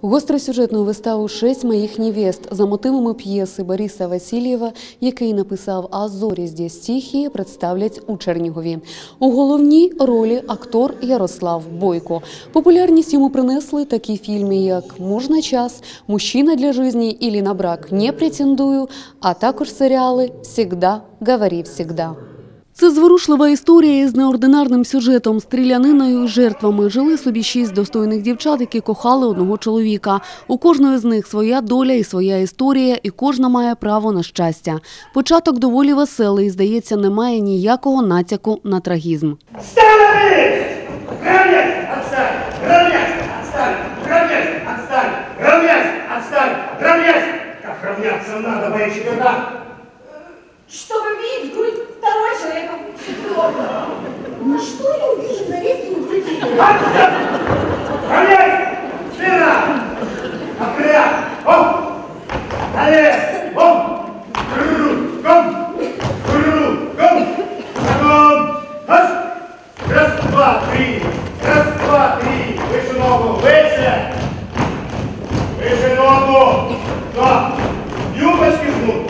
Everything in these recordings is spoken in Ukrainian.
Гостросюжетну виставу «Шесть моїх невест» за мотивами п'єси Бориса Васильєва, який написав «А зорі здесь тихі», представлять у Чернігові. У головній ролі актор Ярослав Бойко. Популярність йому принесли такі фільми, як «Можна час», «Мужчина для жизни» или «На брак не претендую», а також серіали «Всегда, говори всегда». Це зворушлива історія із неординарним сюжетом, стріляниною і жертвами. Жили собі 6 достойних дівчат, які кохали одного чоловіка. У кожної з них своя доля і своя історія, і кожна має право на щастя. Початок доволі веселий, здається, немає ніякого натяку на трагізм. Ставить! Равнять! Отстань! Равнять! Отстань! Равнять! Отстань! Равнять! Отстань! Равнять! Как равняться надо, моя четверка? Чтобы видеть грудь второй человека четвертого. Ну что я увижу на лестнице груди? Равнять! Спина! Опря! Оп! Налез! Оп! Кругом! Кругом! Кругом! Раз! Раз, два, три! Раз, два, три! Выше ногу! Выше! Выше ногу! Да! Юбочки жмут!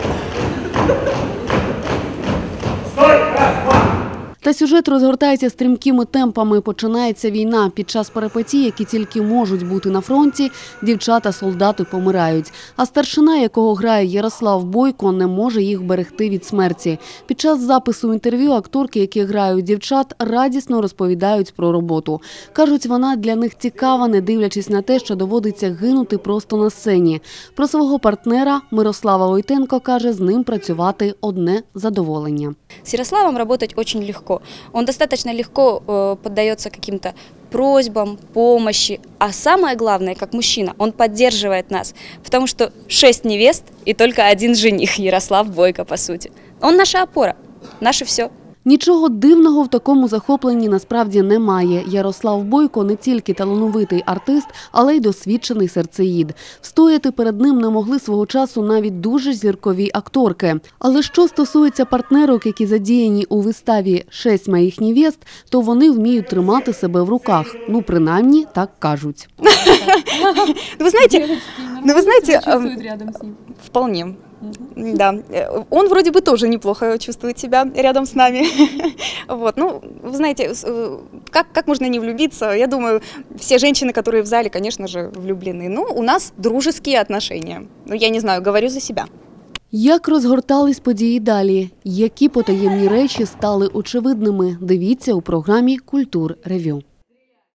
Стой! Раз, два! Та сюжет розгортається стрімкими темпами. Починається війна. Під час перипетій, які тільки можуть бути на фронті, дівчата-солдати помирають. А старшина, якого грає Ярослав Бойко, не може їх берегти від смерті. Під час запису інтерв'ю акторки, які грають дівчат, радісно розповідають про роботу. Кажуть, вона для них цікава, не дивлячись на те, що доводиться гинути просто на сцені. Про свого партнера Мирослава Войтенко каже, з ним працювати одне задоволення. С Ярославом работать очень легко. Он достаточно легко поддается каким-то просьбам, помощи. А самое главное, как мужчина, он поддерживает нас. Потому что 6 невест и только 1 жених, Ярослав Бойко, по сути. Он наша опора, наше все. Нічого дивного в такому захопленні насправді немає. Ярослав Бойко не тільки талановитий артист, але й досвідчений серцеїд. Встояти перед ним не могли свого часу навіть дуже зіркові акторки. Але що стосується партнерок, які задіяні у виставі «Шесть моїх невест», то вони вміють тримати себе в руках. Ну, принаймні, так кажуть. Вы знаете, вполне. Да, он вроде бы тоже неплохо чувствует себя рядом с нами. Вот, ну, вы знаете, как можно не влюбиться? Я думаю, все женщины, которые в зале, конечно же, влюблены. Но у нас дружеские отношения. Ну, я не знаю, говорю за себя. Як розгортались події далі? Які потаємні речі стали очевидними? Дивіться у програмі «Культур Ревю».